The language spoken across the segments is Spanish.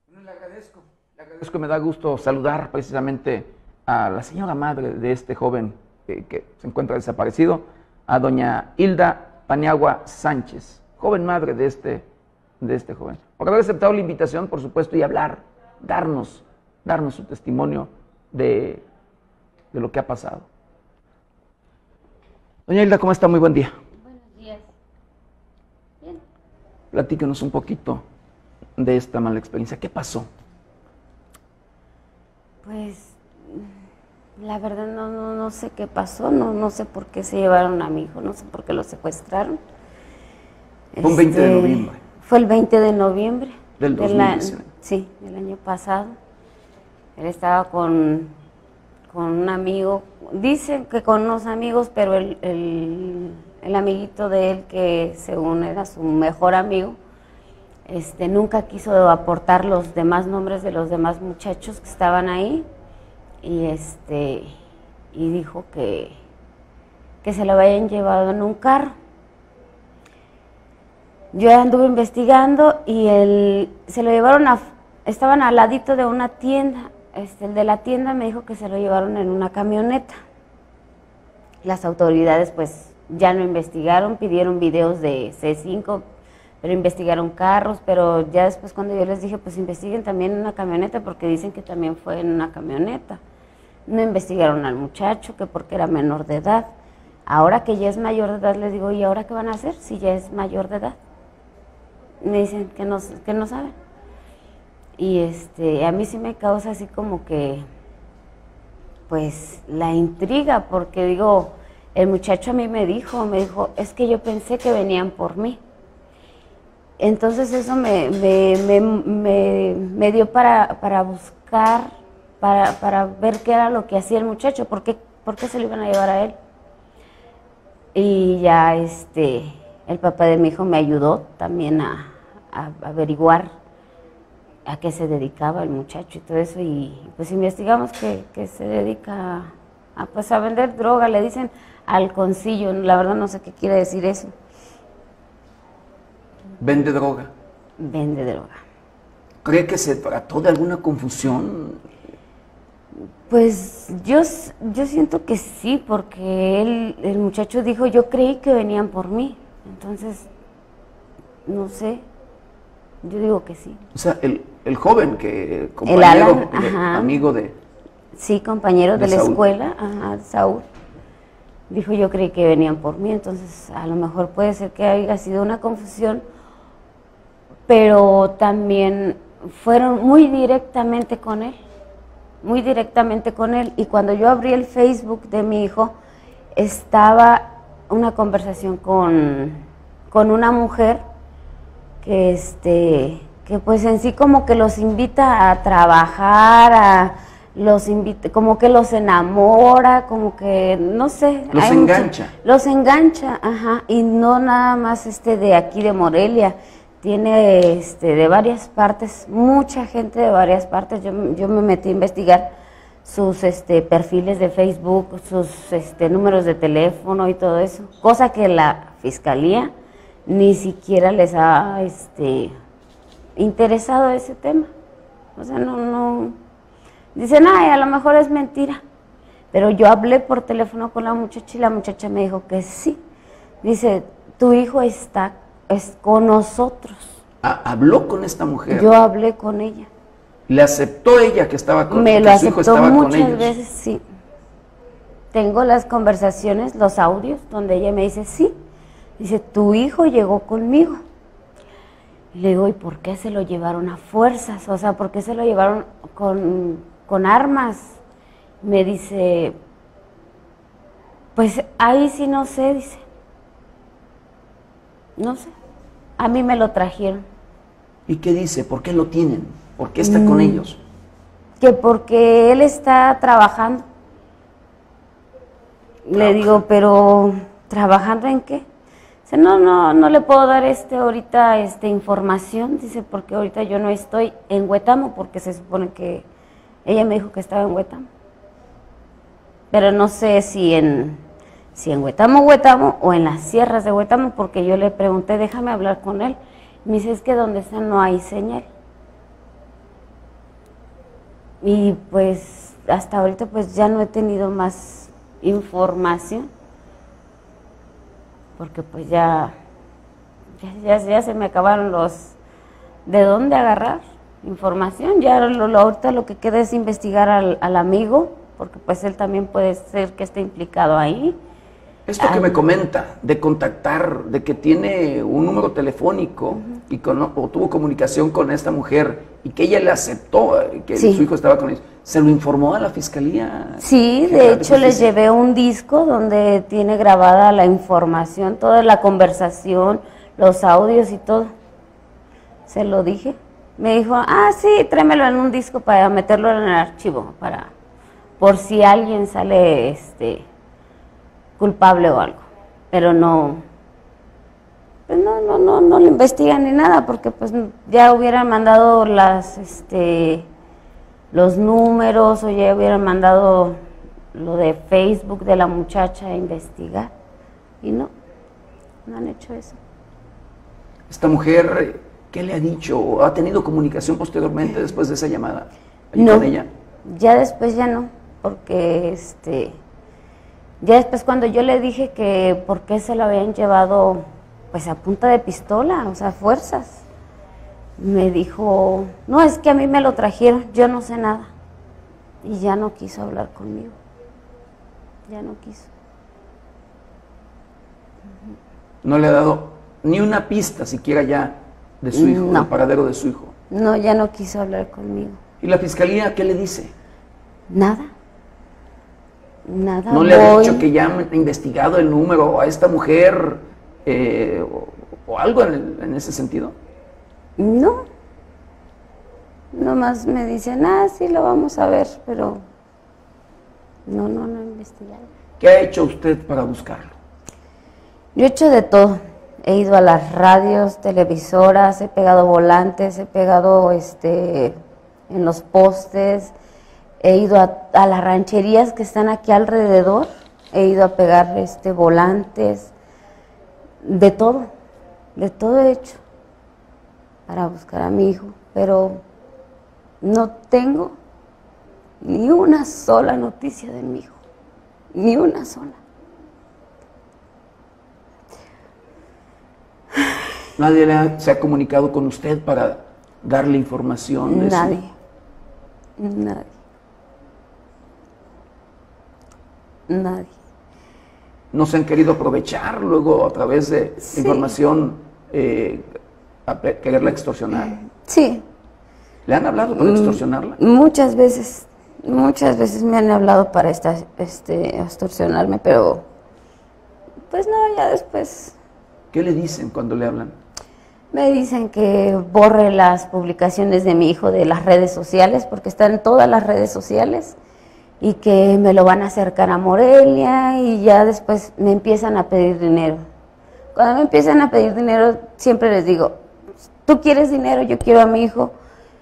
Bueno, le agradezco, me da gusto saludar precisamente a la señora madre de este joven que se encuentra desaparecido, a doña Hilda Paniagua Sánchez, joven madre de este joven. Por haber aceptado la invitación, por supuesto, y hablar, darnos su testimonio de lo que ha pasado. Doña Hilda, ¿cómo está? Muy buen día. Buenos días. Bien. Platíquenos un poquito de esta mala experiencia. ¿Qué pasó? Pues la verdad no sé qué pasó, no sé por qué se llevaron a mi hijo, no sé por qué lo secuestraron. Fue un 20 de noviembre. Fue el 20 de noviembre. Del 2019. Sí, del año pasado. Él estaba con un amigo, dicen que con unos amigos, pero el amiguito de él, que según era su mejor amigo, nunca quiso aportar los demás nombres de los demás muchachos que estaban ahí y dijo que se lo habían llevado en un carro. Yo anduve investigando y se lo llevaron estaban al ladito de una tienda. El de la tienda me dijo que se lo llevaron en una camioneta. Las autoridades pues ya no investigaron, pidieron videos de C5, pero investigaron carros, pero ya después cuando yo les dije, pues investiguen también en una camioneta, porque dicen que también fue en una camioneta. No investigaron al muchacho, que porque era menor de edad. Ahora que ya es mayor de edad, les digo, ¿y ahora qué van a hacer si ya es mayor de edad? Me dicen que no saben. Y a mí sí me causa así como que, pues, la intriga, porque digo, el muchacho a mí me dijo, es que yo pensé que venían por mí. Entonces eso me dio para buscar, para ver qué era lo que hacía el muchacho, por qué se lo iban a llevar a él. Y ya el papá de mi hijo me ayudó también a averiguar a qué se dedicaba el muchacho y todo eso, y pues investigamos que se dedica a vender droga, le dicen halconcillo, la verdad no sé qué quiere decir eso. ¿Vende droga? Vende droga. ¿Cree que se trató de alguna confusión? Pues yo siento que sí, porque el muchacho dijo, yo creí que venían por mí, entonces, no sé, yo digo que sí. O sea, el joven compañero, amigo de... Sí, compañero de la Saúl. escuela, Saúl, dijo, yo creí que venían por mí, entonces a lo mejor puede ser que haya sido una confusión, pero también fueron muy directamente con él, y cuando yo abrí el Facebook de mi hijo, estaba una conversación con una mujer que pues en sí como que los invita a trabajar, como que los enamora, como que, no sé. Los engancha, ajá, y no nada más de aquí de Morelia, tiene de varias partes, mucha gente de varias partes. Yo me metí a investigar sus perfiles de Facebook, sus números de teléfono y todo eso, cosa que la fiscalía ni siquiera les ha interesado ese tema. O sea, no dicen, ay, a lo mejor es mentira. Pero yo hablé por teléfono con la muchacha y la muchacha me dijo que sí. Dice, tu hijo es con nosotros. ¿Habló con esta mujer? Yo hablé con ella. ¿Le aceptó ella que estaba con Me lo su hijo aceptó estaba con muchas ellos? veces, sí. Tengo las conversaciones, los audios, donde ella me dice, sí. Dice, tu hijo llegó conmigo. Y le digo, ¿y por qué se lo llevaron a fuerzas? O sea, ¿por qué se lo llevaron con armas? Me dice, pues ahí sí no sé, dice. No sé. A mí me lo trajeron. ¿Y qué dice? ¿Por qué lo tienen? ¿Por qué está con ellos? Que porque él está trabajando. Le digo, pero ¿trabajando en qué? Dice, no le puedo dar ahorita información, dice, porque ahorita yo no estoy en Huetamo, porque se supone que ella me dijo que estaba en Huetamo. Pero no sé si en Huetamo o en las sierras de Huetamo, porque yo le pregunté, déjame hablar con él. Me dice, es que donde está no hay señal. Y pues hasta ahorita pues ya no he tenido más información, porque pues ya se me acabaron los de dónde agarrar información. Ya ahorita lo que queda es investigar al amigo, porque pues él también puede ser que esté implicado ahí. Esto que me comenta, de contactar, de que tiene un número telefónico y o tuvo comunicación con esta mujer y que ella le aceptó que su hijo estaba con ellos, ¿se lo informó a la fiscalía? Sí, de hecho les llevé un disco donde tiene grabada la información, toda la conversación, los audios y todo. Se lo dije. Me dijo, sí, tráemelo en un disco para meterlo en el archivo, por si alguien sale culpable o algo, pero no, pues no lo investigan ni nada, porque pues ya hubieran mandado los números, o ya hubieran mandado lo de Facebook de la muchacha a investigar, y no han hecho eso. Esta mujer, ¿qué le ha dicho? ¿Ha tenido comunicación posteriormente después de esa llamada con ella? Ya después ya no, porque ya después cuando yo le dije que por qué se lo habían llevado pues a punta de pistola, o sea, fuerzas, me dijo, no, es que a mí me lo trajeron, yo no sé nada. Y ya no quiso hablar conmigo, ya no quiso. ¿No le ha dado ni una pista siquiera ya de su hijo, del paradero de su hijo? No, ya no quiso hablar conmigo. ¿Y la fiscalía qué le dice? Nada. ¿No le ha dicho que ya han investigado el número a esta mujer o algo en ese sentido? No. Nomás me dicen, sí lo vamos a ver, pero no he investigado. ¿Qué ha hecho usted para buscarlo? Yo he hecho de todo. He ido a las radios, televisoras, he pegado volantes, he pegado en los postes. He ido a las rancherías que están aquí alrededor, he ido a pegar volantes, de todo he hecho para buscar a mi hijo, pero no tengo ni una sola noticia de mi hijo, ni una sola. ¿Nadie se ha comunicado con usted para darle información? Nadie. ¿No se han querido aprovechar luego a través de información a quererla extorsionar? Sí. ¿Le han hablado para extorsionarla? Muchas veces me han hablado para extorsionarme, pero pues no, ya después. ¿Qué le dicen cuando le hablan? Me dicen que borre las publicaciones de mi hijo de las redes sociales, porque están en todas las redes sociales, y que me lo van a acercar a Morelia, y ya después me empiezan a pedir dinero. Cuando me empiezan a pedir dinero, siempre les digo, tú quieres dinero, yo quiero a mi hijo,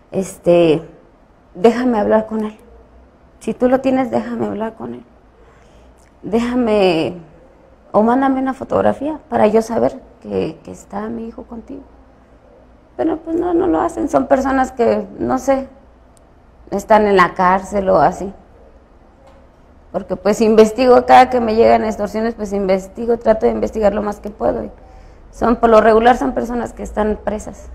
déjame hablar con él. Si tú lo tienes, déjame hablar con él. Déjame, o mándame una fotografía para yo saber que está mi hijo contigo. Pero pues no lo hacen, son personas que, no sé, están en la cárcel o así. Porque pues investigo, cada que me llegan extorsiones, pues investigo, trato de investigar lo más que puedo. Y por lo regular son personas que están presas.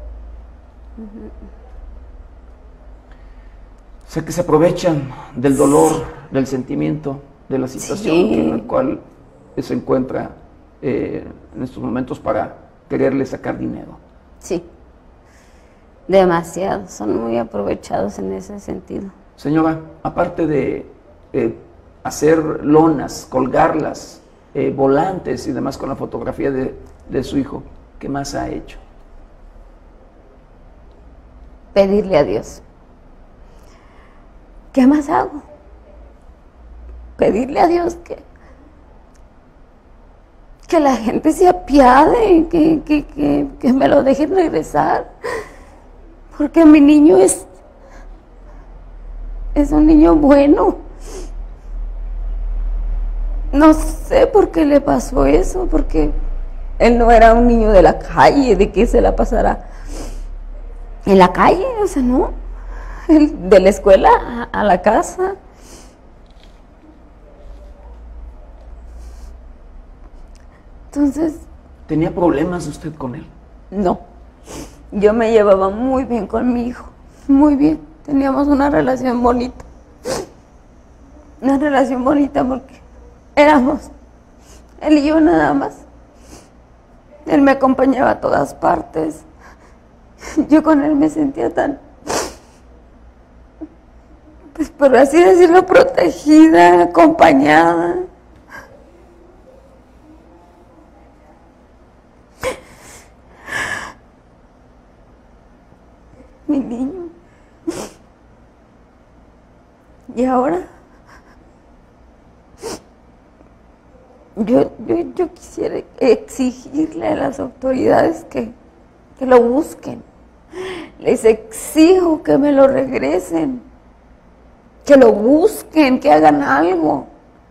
Sé que se aprovechan del dolor, del sentimiento, de la situación en la cual se encuentra en estos momentos para quererle sacar dinero. Sí, demasiado, son muy aprovechados en ese sentido. Señora, aparte de hacer lonas, colgarlas, volantes y demás con la fotografía de su hijo, ¿qué más ha hecho? Pedirle a Dios. ¿Qué más hago? Pedirle a Dios que la gente se apiade, que me lo dejen regresar, porque mi niño es un niño bueno. No sé por qué le pasó eso, porque él no era un niño de la calle, de que se la pasara en la calle, o sea, no. de la escuela a la casa. Entonces... ¿Tenía problemas usted con él? No, yo me llevaba muy bien con mi hijo, muy bien. Teníamos una relación bonita porque éramos él y yo nada más. Él me acompañaba a todas partes. Yo con él me sentía tan, pues por así decirlo, protegida, acompañada. Mi niño. Y ahora yo quisiera exigirle a las autoridades que lo busquen. Les exijo que me lo regresen, que lo busquen, que hagan algo.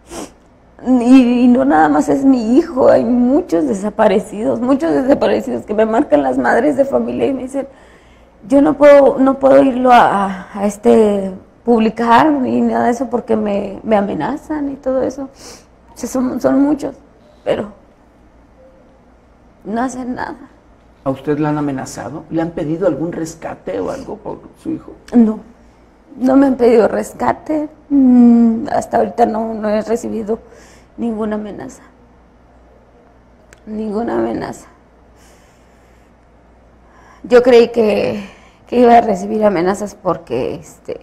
Y no nada más es mi hijo, hay muchos desaparecidos que me marcan las madres de familia y me dicen, yo no puedo irlo a publicar ni nada de eso porque me amenazan y todo eso. O sea, son muchos, pero no hacen nada. ¿A usted le han amenazado? ¿Le han pedido algún rescate o algo por su hijo? No me han pedido rescate. Hasta ahorita no he recibido ninguna amenaza. Ninguna amenaza. Yo creí que iba a recibir amenazas porque,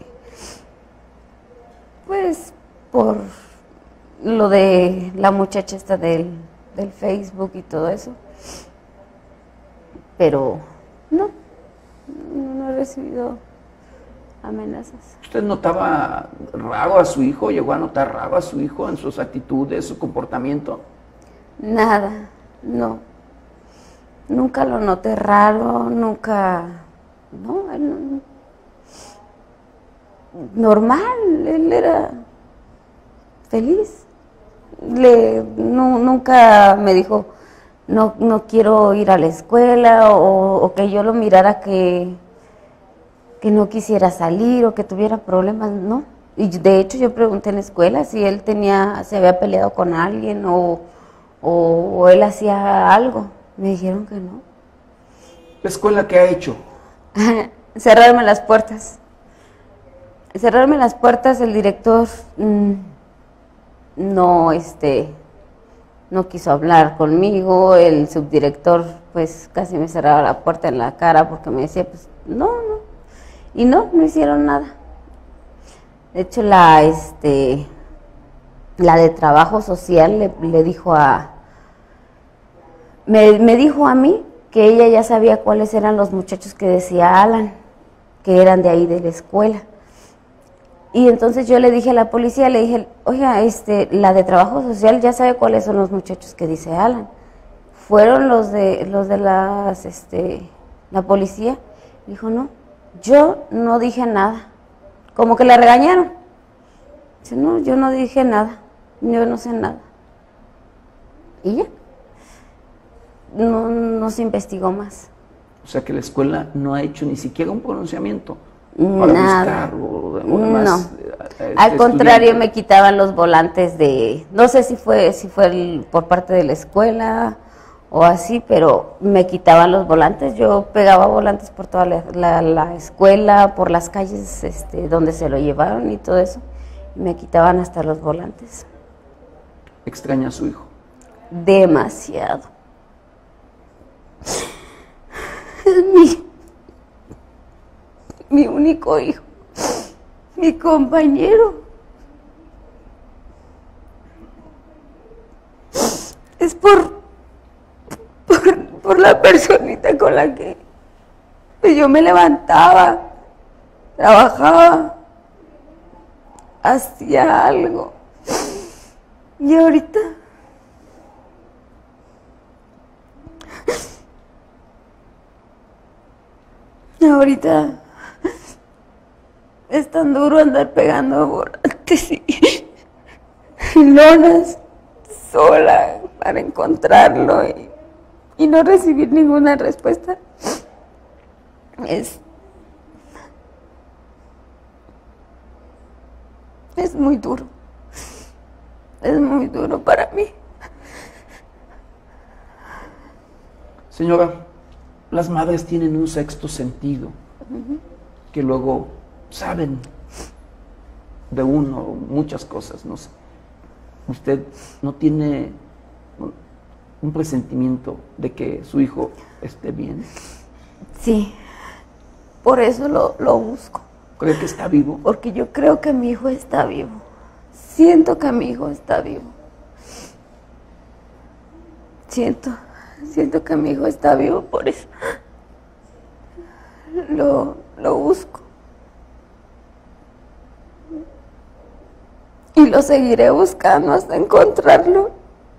pues, por lo de la muchacha esta del Facebook y todo eso. Pero no he recibido amenazas. ¿Usted notaba raro a su hijo? ¿Llegó a notar raro a su hijo en sus actitudes, su comportamiento? Nada, no. Nunca lo noté raro, nunca... No, él no. Normal, él era feliz. Nunca me dijo, no quiero ir a la escuela, o que yo lo mirara que no quisiera salir o que tuviera problemas, no. Y de hecho yo pregunté en la escuela si él se había peleado con alguien o él hacía algo. Me dijeron que no. ¿La escuela qué ha hecho? Cerrarme las puertas. Cerrarme las puertas, el director no quiso hablar conmigo, el subdirector pues casi me cerraba la puerta en la cara porque me decía pues no. Y no hicieron nada. De hecho la de trabajo social le dijo me dijo a mí que ella ya sabía cuáles eran los muchachos que decía Alan, que eran de ahí de la escuela. Y entonces yo le dije a la policía, le dije, oiga, la de trabajo social ya sabe cuáles son los muchachos que dice Alan. Fueron los de la policía. Dijo, no, yo no dije nada. Como que le regañaron. Dice, no, yo no dije nada, yo no sé nada. Y ya. No se investigó más. O sea que la escuela no ha hecho ni siquiera un pronunciamiento para buscar o demás. Al contrario, me quitaban los volantes no sé si fue por parte de la escuela o así, pero me quitaban los volantes. Yo pegaba volantes por toda la escuela, por las calles donde se lo llevaron y todo eso. Y me quitaban hasta los volantes. ¿Extraña a su hijo? Demasiado. Mi único hijo, mi compañero. Es por la personita con la que yo me levantaba, trabajaba, hacía algo. Y ahorita es tan duro andar pegando volantes y lonas sola para encontrarlo y no recibir ninguna respuesta. Es muy duro. Es muy duro para mí. Señora, las madres tienen un sexto sentido, que luego saben de uno muchas cosas, no sé. ¿Usted no tiene un presentimiento de que su hijo esté bien? Sí, por eso lo busco. ¿Cree que está vivo? Porque yo creo que mi hijo está vivo. Siento que mi hijo está vivo. Siento que mi hijo está vivo, por eso lo busco. Y lo seguiré buscando hasta encontrarlo.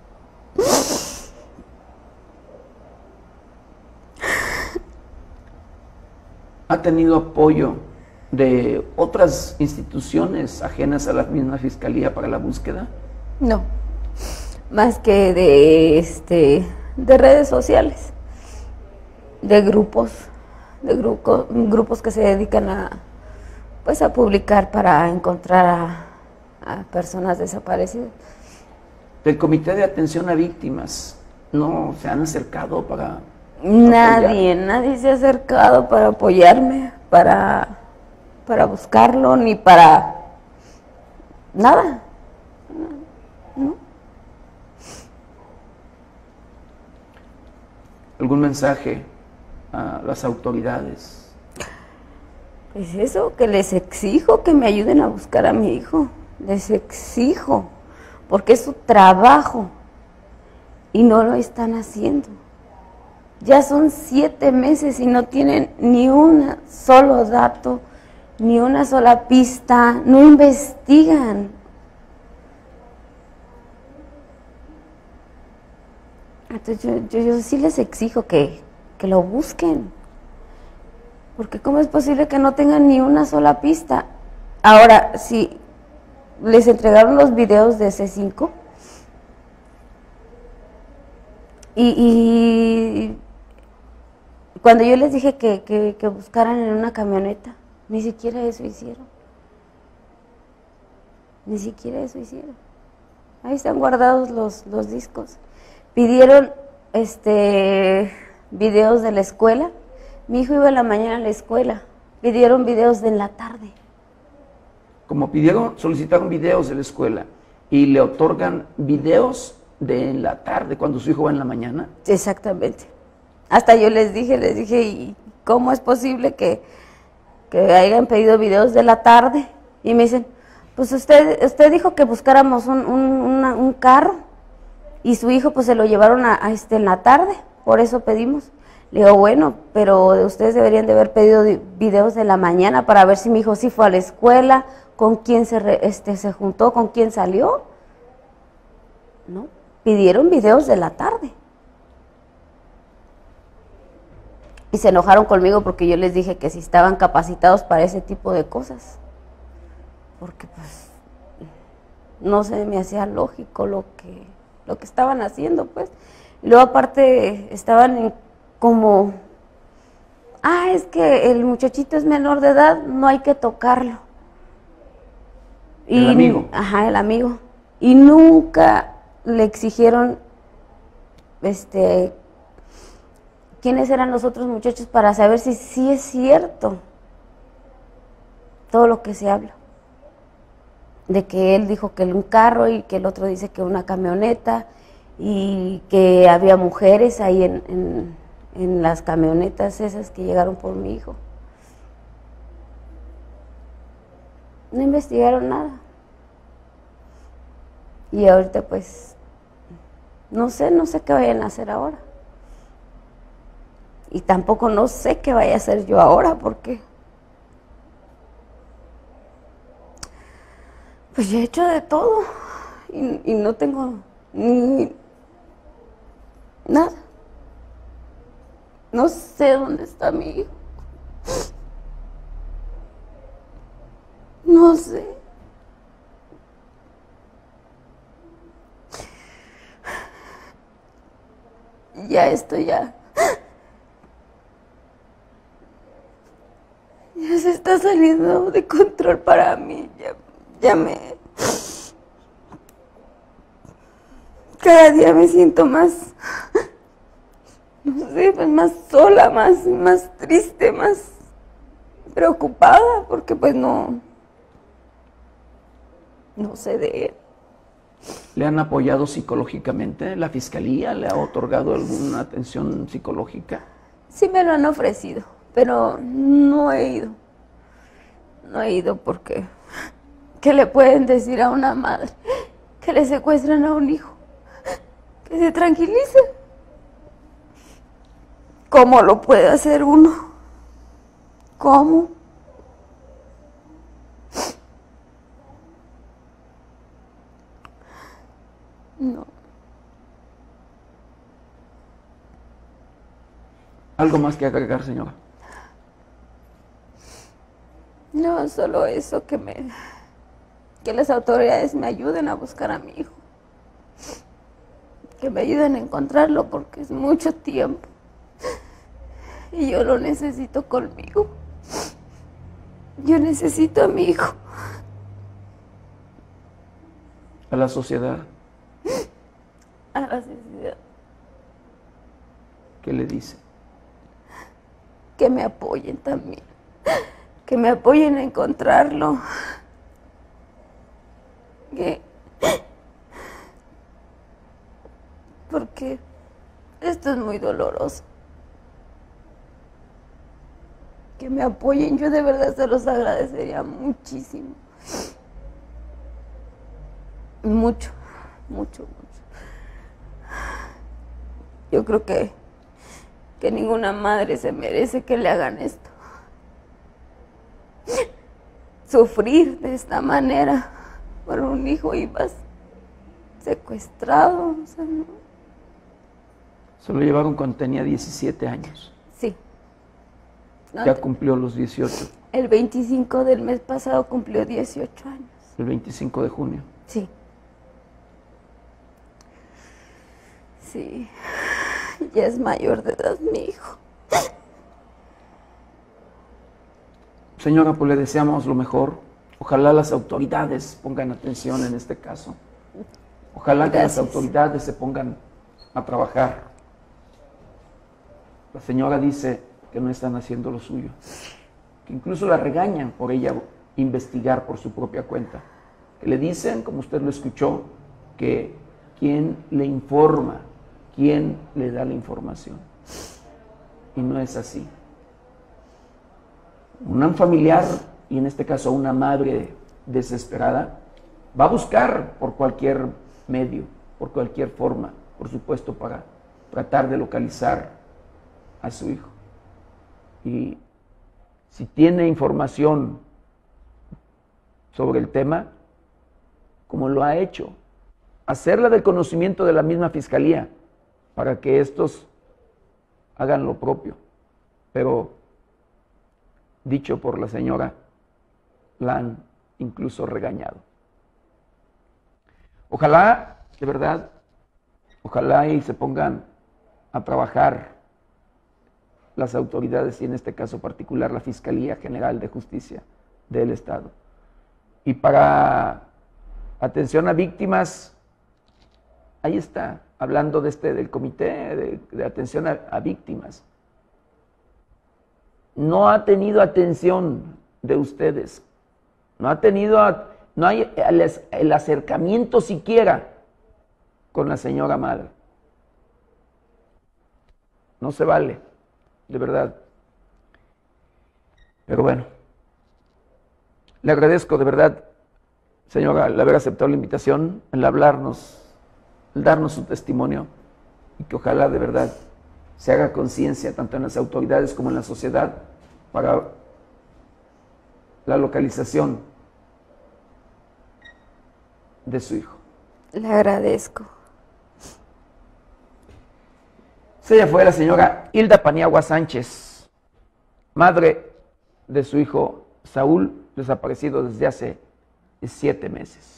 ¿Ha tenido apoyo de otras instituciones ajenas a la misma Fiscalía para la búsqueda? No, más que de redes sociales, de grupos que se dedican a publicar para encontrar a personas desaparecidas. ¿Del Comité de Atención a Víctimas no se han acercado para Nadie se ha acercado para apoyarme, para buscarlo, ni para nada. ¿No? ¿Algún mensaje a las autoridades? Pues eso, que les exijo que me ayuden a buscar a mi hijo. Les exijo, porque es su trabajo y no lo están haciendo. Ya son 7 meses y no tienen ni un solo dato, ni una sola pista, no investigan. Entonces yo sí les exijo que lo busquen, porque ¿cómo es posible que no tengan ni una sola pista? Ahora, si les entregaron los videos de C5 y cuando yo les dije que buscaran en una camioneta, ni siquiera eso hicieron. Ni siquiera eso hicieron. Ahí están guardados los discos. Pidieron videos de la escuela. Mi hijo iba en la mañana a la escuela. Pidieron videos de en la tarde. Como solicitaron videos de la escuela y le otorgan videos de en la tarde cuando su hijo va en la mañana. Exactamente. Hasta yo les dije, ¿y cómo es posible que hayan pedido videos de la tarde? Y me dicen, pues usted dijo que buscáramos un carro y su hijo pues se lo llevaron en la tarde, por eso pedimos. Le digo, bueno, pero ustedes deberían de haber pedido videos de la mañana para ver si mi hijo sí fue a la escuela, con quién se juntó, con quién salió. No, pidieron videos de la tarde. Y se enojaron conmigo porque yo les dije que si estaban capacitados para ese tipo de cosas. Porque pues no se me hacía lógico lo que estaban haciendo, pues. Y luego aparte estaban como, es que el muchachito es menor de edad, no hay que tocarlo. ¿El amigo? Ajá, el amigo. Y nunca le exigieron quiénes eran los otros muchachos para saber si sí es cierto todo lo que se habla. De que él dijo que un carro y que el otro dice que una camioneta y que había mujeres ahí en las camionetas esas que llegaron por mi hijo. No investigaron nada. Y ahorita pues no sé qué vayan a hacer ahora. Y tampoco no sé qué vaya a hacer yo ahora, porque pues yo he hecho de todo y no tengo ni nada. No sé dónde está mi hijo. No sé. Ya esto ya se está saliendo de control para mí. Cada día me siento más, no sé, pues más sola, más triste, más preocupada, porque pues no sé de él. ¿Le han apoyado psicológicamente? ¿La fiscalía le ha otorgado alguna atención psicológica? Sí me lo han ofrecido, pero no he ido. No he ido porque ¿qué le pueden decir a una madre? Que le secuestran a un hijo. Que se tranquilice. ¿Cómo lo puede hacer uno? ¿Cómo? No. ¿Algo más que agregar, señora? No, solo eso, que las autoridades me ayuden a buscar a mi hijo. Que me ayuden a encontrarlo porque es mucho tiempo. Y yo lo necesito conmigo. Yo necesito a mi hijo. ¿A la sociedad? A la sociedad. ¿Qué le dice? Que me apoyen también. Que me apoyen a encontrarlo. Porque esto es muy doloroso. Que me apoyen, yo de verdad se los agradecería muchísimo. Mucho, mucho, mucho. Yo creo que ninguna madre se merece que le hagan esto. Sufrir de esta manera por un hijo y vas secuestrado, o sea, no. Se lo llevaron cuando tenía 17 años. Sí. Ya cumplió los 18. El 25 del mes pasado cumplió 18 años. El 25 de junio. Sí. Sí. Ya es mayor de edad mi hijo. Señora, pues le deseamos lo mejor. Ojalá las autoridades pongan atención en este caso. Ojalá que las autoridades se pongan a trabajar. La señora dice que no están haciendo lo suyo, que incluso la regañan por ella investigar por su propia cuenta, que le dicen, como usted lo escuchó, que quién le informa, quién le da la información. Y no es así. Un familiar, y en este caso una madre desesperada, va a buscar por cualquier medio, por cualquier forma, por supuesto, para tratar de localizar a su hijo. Y si tiene información sobre el tema, como lo ha hecho, hacerla del conocimiento de la misma fiscalía para que estos hagan lo propio. Pero, dicho por la señora, la han incluso regañado. Ojalá, de verdad, ojalá y se pongan a trabajar las autoridades y en este caso particular la Fiscalía General de Justicia del Estado. Y para atención a víctimas, ahí está, hablando del comité de atención a víctimas. No ha tenido atención de ustedes, no hay el acercamiento siquiera con la señora madre. No se vale, de verdad. Pero bueno, le agradezco de verdad, señora, el haber aceptado la invitación, el hablarnos, el darnos su testimonio y que ojalá de verdad se haga conciencia tanto en las autoridades como en la sociedad para la localización de su hijo. Le agradezco. Ella fue la señora Hilda Paniagua Sánchez, madre de su hijo Saúl, desaparecido desde hace 7 meses.